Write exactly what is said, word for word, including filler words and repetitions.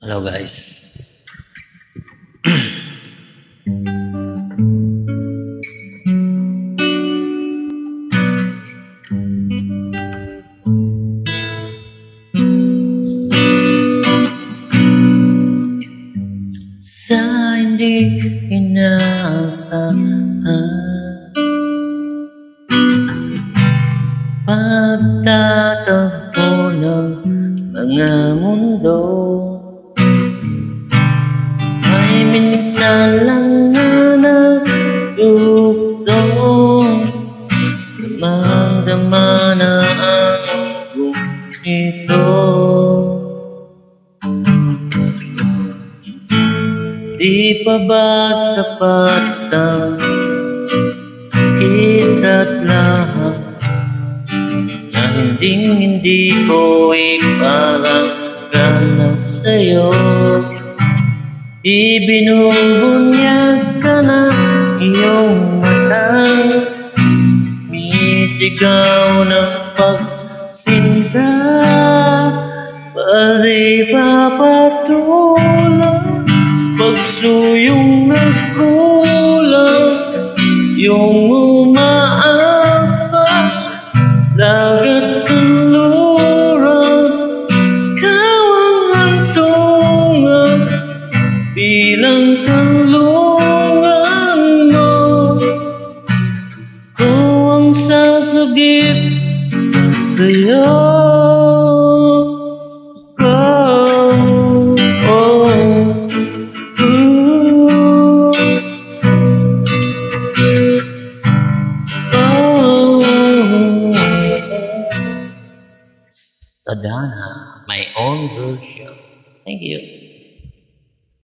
Hello guys. Sa hindi inaasahan, pagtatagpo ng mga mundo ay minsan lang na nagdugtong, damang-dama na ang ito. Di pa ba sapat ang kita't lahat na hinding-hindi ko iparanggan sa'yo? Ibinubunyag ka na iyong mata, misigaw ng pagsinta, pati papatulang pagsuyong nagkulang, yung umaasa dagat kanluran, kawang hantungan bilang kanlungan mo. Ko ang sasagip sa'yo. Tadhana, my own version. Thank you.